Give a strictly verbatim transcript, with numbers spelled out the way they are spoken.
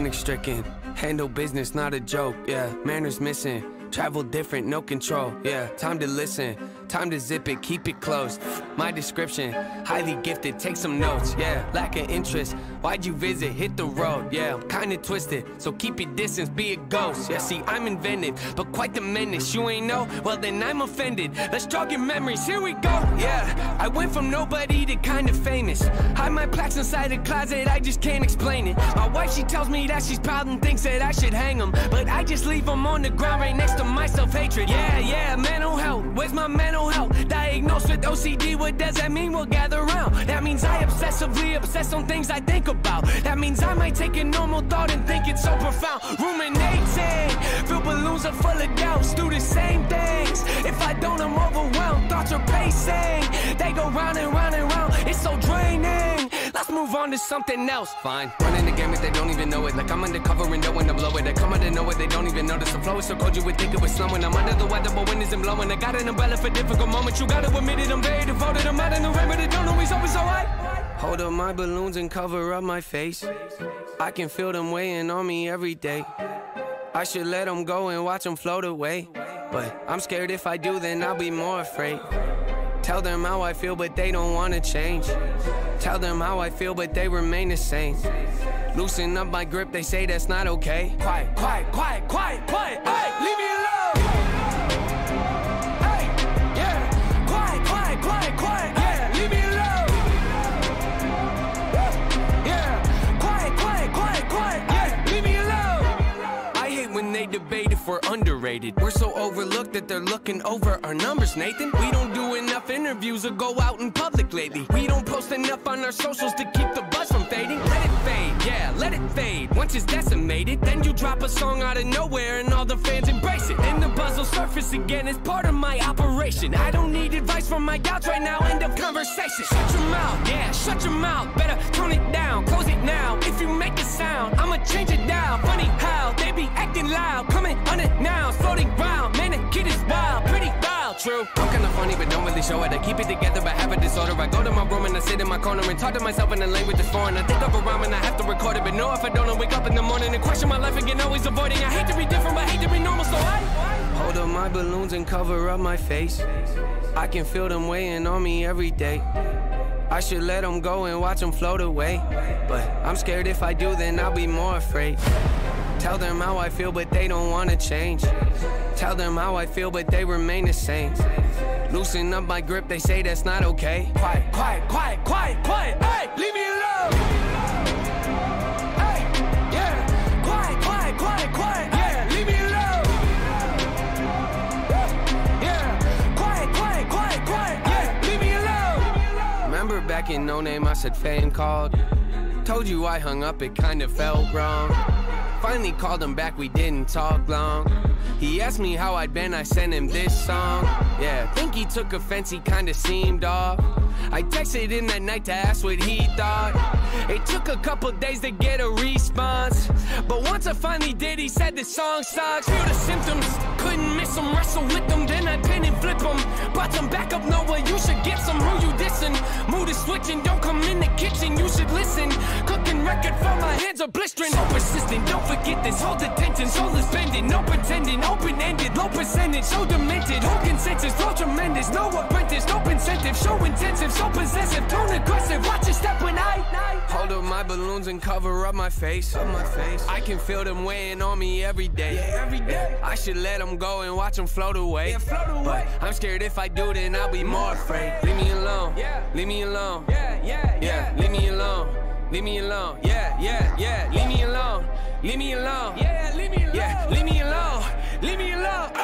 panic-stricken. Handle business, not a joke, yeah. Manners missing. Travel different, no control, yeah. Time to listen, time to zip it, keep it close. My description, highly gifted, take some notes, yeah. Lack of interest, why'd you visit? Hit the road, yeah. I'm kinda twisted, so keep your distance, be a ghost. Yeah, see, I'm inventive, but quite the menace. You ain't know? Well, then I'm offended. Let's jog your memories, here we go, yeah. I went from nobody to kinda famous. Hide my plaques inside a closet, I just can't explain it. My wife, she tells me that she's proud and thinks that I should hang them, but I just leave them on the ground right next to my self-hatred. Yeah, yeah, mental health, where's my mental health? Diagnosed with O C D, what does that mean? We'll gather around. That means I obsessively obsess on things I think about. That means I might take a normal thought and think it's so profound. Ruminating, fill balloons are full of doubts. Do the same things, if I don't I'm overwhelmed. Thoughts are pacing, they go round and round and round. It's so draining, let's move on to something else. Fine, running the game if they don't even know it. Like I'm undercover and knowing to blow it. I come out of nowhere, they don't even notice. The flow is so cold you would think it was snowing. I'm under the weather but wind isn't blowing. I got an umbrella for difficult moments. You gotta admit it, I'm very devoted. I'm out in the rain but it don't always always alright. Hold up my balloons and cover up my face. I can feel them weighing on me every day. I should let them go and watch them float away, but I'm scared if I do then I'll be more afraid. Tell them how I feel but they don't wanna change. Tell them how I feel but they remain the same. Loosen up my grip, they say that's not okay. Quiet, quiet, quiet, quiet, quiet, hey, leave me alone. Hey, yeah, quiet, quiet, quiet, quiet, yeah, leave me alone. Yeah, quiet, quiet, quiet, quiet, yeah, leave me alone. I hate when they debate if we're underrated. We're so overlooked that they're looking over our numbers, Nathan. We don't do enough interviews or go out in public lately. We don't post enough on our socials to keep the buzz from fading. Let it fade, yeah, let it fade. Once it's decimated, then you drop a song out of nowhere and all the fans embrace it. And the buzz will surface again as part of my operation. I don't need advice from my doubts right now, end of conversation. Shut your mouth, yeah, shut your mouth. Better tone it down, close it now. If you make a sound, I'ma change it down. Funny how they be acting loud, coming unannounced, floating round. Man, the kid is wild, pretty wild, true. I'm kinda funny but don't really show it. I keep it together but have a disorder. I go to my room and I sit in my corner and talk to myself in a language that's foreign. I think of a rhyme and I have to record it, but no, if I don't, I wake up in the morning and question my life again, always avoiding. I hate to be different but hate to be normal, so I hold up my balloons and cover up my face. I can feel them weighing on me every day. I should let them go and watch them float away, but I'm scared if I do then I'll be more afraid. Tell them how I feel but they don't wanna change. Tell them how I feel but they remain the same. Loosen up my grip, they say that's not okay. Quiet, quiet, quiet, quiet, quiet, hey, leave me alone. Hey, yeah, quiet, quiet, quiet, quiet, yeah, leave me alone. Yeah, quiet, quiet, quiet, quiet, yeah, leave me alone. Remember back in No Name I said fame called. Told you I hung up, it kinda felt wrong. Finally called him back, we didn't talk long. He asked me how I'd been, I sent him this song. Yeah, think he took offense, he kinda seemed off. I texted him that night to ask what he thought. It took a couple days to get a response, but once I finally did, he said the song sucks. Feel the symptoms, couldn't miss him, wrestle with them, then I pin and flip him. Brought some back up, Noah, you should get some. Who you dissing? Mood is switching, don't come in the kitchen, you should listen. Cooking record for my hands are blistering. So persistent, don't forget this, hold attention. Soul is bending, no pretending, open-ended, low percentage, so demented. Whole consensus, flow tremendous, no apprentice, no incentive, show intensive, so possessive, tone aggressive. Watch your step when I hold up my balloons and cover up my face. Up my face. I can feel them weighing on me every day. Yeah, every day. I should let them go and watch them float away. Yeah, float away. But I'm scared if I do, then I'll be more afraid. Leave me alone. Yeah. Leave me alone. Yeah, yeah, yeah. Leave me alone. Leave me alone. Yeah, yeah, yeah. Leave me alone. Leave me alone. Yeah, leave me alone. Yeah, leave me alone. Leave me alone.